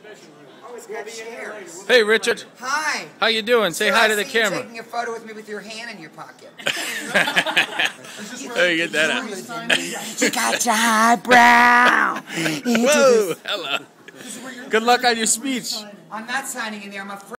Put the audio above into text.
Oh, it's got chairs. Hey, Richard. Hi. How you doing? Say hi to the camera. Taking a photo with me with your hand in your pocket. Oh, you get that out. You got your eyebrow. Whoa, hello. Good luck on your speech. I'm not signing in there. I'm afraid.